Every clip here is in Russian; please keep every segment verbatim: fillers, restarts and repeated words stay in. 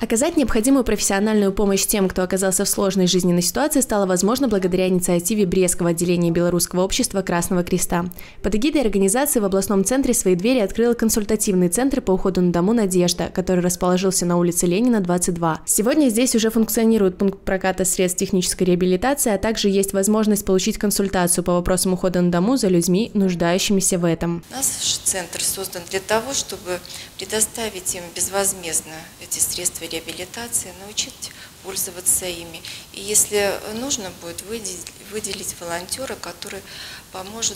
Оказать необходимую профессиональную помощь тем, кто оказался в сложной жизненной ситуации, стало возможно благодаря инициативе Брестского отделения Белорусского общества Красного Креста. Под эгидой организации в областном центре свои двери открыл консультативный центр по уходу на дому «Надежда», который расположился на улице Ленина, двадцать два. Сегодня здесь уже функционирует пункт проката средств технической реабилитации, а также есть возможность получить консультацию по вопросам ухода на дому за людьми, нуждающимися в этом. Наш центр создан для того, чтобы предоставить им безвозмездно эти средства реабилитации, научить пользоваться ими. И если нужно будет, выделить, выделить волонтера, который поможет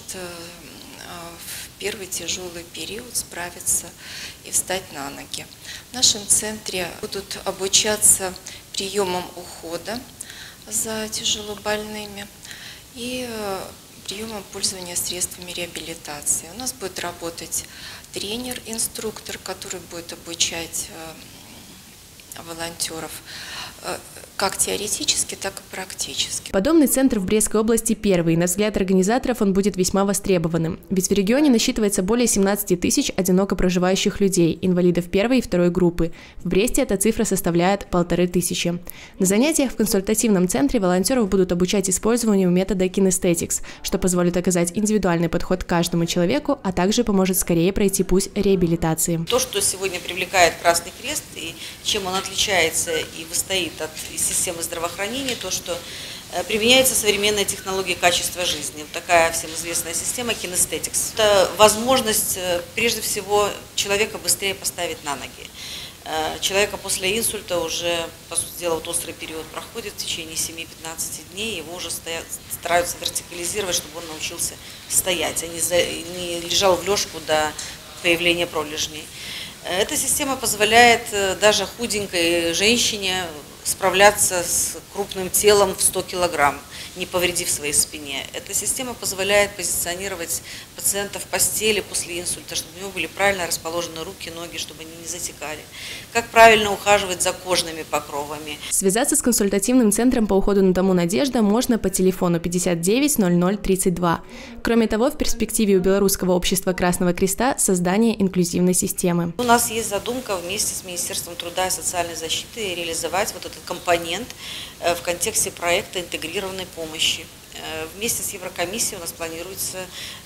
в первый тяжелый период справиться и встать на ноги. В нашем центре будут обучаться приемам ухода за тяжелобольными и приемом пользования средствами реабилитации. У нас будет работать тренер-инструктор, который будет обучать волонтеров как теоретически, так и практически. Подобный центр в Брестской области первый. На взгляд организаторов он будет весьма востребованным. Ведь в регионе насчитывается более семнадцати тысяч одиноко проживающих людей, инвалидов первой и второй группы. В Бресте эта цифра составляет полторы тысячи. На занятиях в консультативном центре волонтеров будут обучать использованию метода Kinesthetics, что позволит оказать индивидуальный подход к каждому человеку, а также поможет скорее пройти путь реабилитации. То, что сегодня привлекает Красный Крест и чем он отличается и выстоит от системы здравоохранения, то, что применяется современная технология качества жизни. Вот такая всем известная система Kinesthetics. Это возможность, прежде всего, человека быстрее поставить на ноги. Человека после инсульта уже, по сути дела, вот острый период проходит в течение семи-пятнадцати дней, его уже стоят, стараются вертикализировать, чтобы он научился стоять, а не, за, не лежал в лёжку до появления пролежней. Эта система позволяет даже худенькой женщине справляться с крупным телом в сто килограмм, не повредив своей спине. Эта система позволяет позиционировать пациента в постели после инсульта, чтобы у него были правильно расположены руки, ноги, чтобы они не затекали. Как правильно ухаживать за кожными покровами. Связаться с консультативным центром по уходу на дому «Надежда» можно по телефону пятьдесят девять ноль ноль тридцать два. Кроме того, в перспективе у Белорусского общества Красного Креста создание инклюзивной системы. У нас есть задумка вместе с Министерством труда и социальной защиты реализовать вот этот компонент в контексте проекта интегрированной помощи. Вместе с Еврокомиссией у нас планируется,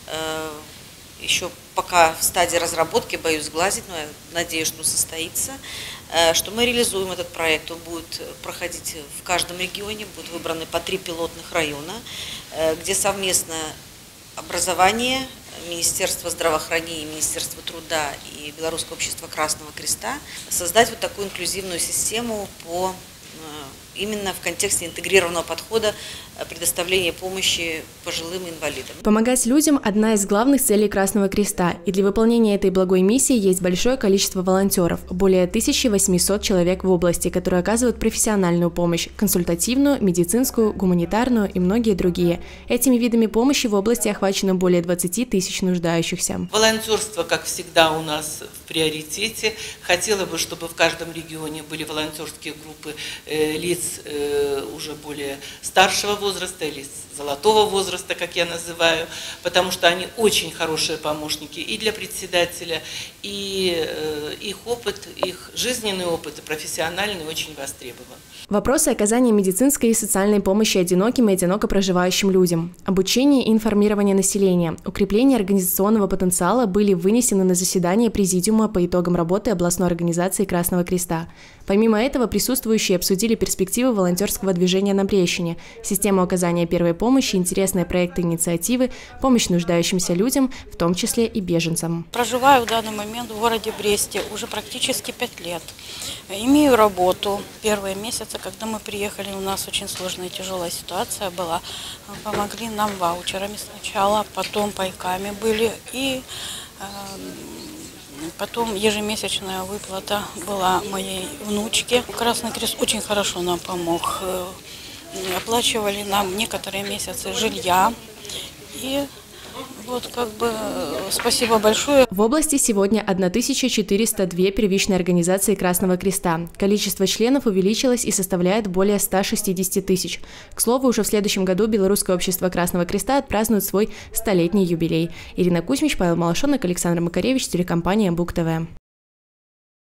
еще пока в стадии разработки, боюсь сглазить, но я надеюсь, что состоится, что мы реализуем этот проект. Он будет проходить в каждом регионе, будут выбраны по три пилотных района, где совместно образование, Министерство здравоохранения, Министерство труда и Белорусское общество Красного Креста создать вот такую инклюзивную систему по именно в контексте интегрированного подхода предоставления помощи пожилым инвалидам. Помогать людям – одна из главных целей Красного Креста, и для выполнения этой благой миссии есть большое количество волонтеров – более тысячи восьмисот человек в области, которые оказывают профессиональную помощь – консультативную, медицинскую, гуманитарную и многие другие. Этими видами помощи в области охвачено более двадцати тысяч нуждающихся. Волонтерство, как всегда, у нас в приоритете. Хотела бы, чтобы в каждом регионе были волонтерские группы э, лиц э, уже более старшего возраста или золотого возраста, как я называю, потому что они очень хорошие помощники и для председателя, и э, их опыт, их жизненный опыт и профессиональный очень востребован. Вопросы оказания медицинской и социальной помощи одиноким и одиноко проживающим людям, обучение и информирование населения, укрепление организационного потенциала были вынесены на заседание Президиума по итогам работы областной организации Красного Креста. Помимо этого, присутствующие обсудили перспективы волонтерского движения на Брещине, систему оказания первой помощи, интересные проекты и инициативы, помощь нуждающимся людям, в том числе и беженцам. Проживаю в данный момент в городе Бресте уже практически пять лет. Имею работу. Первые месяцы, когда мы приехали, у нас очень сложная и тяжелая ситуация была. Помогли нам ваучерами сначала, потом пайками были и э, потом ежемесячная выплата была моей внучке. Красный Крест очень хорошо нам помог. Оплачивали нам некоторые месяцы жилья. И вот как бы спасибо большое. В области сегодня тысяча четыреста две первичные организации Красного Креста. Количество членов увеличилось и составляет более ста шестидесяти тысяч. К слову, уже в следующем году Белорусское общество Красного Креста отпразднует свой столетний юбилей. Ирина Кузьмич, Павел Малашонок, Александр Макаревич, телекомпания Бук ТВ.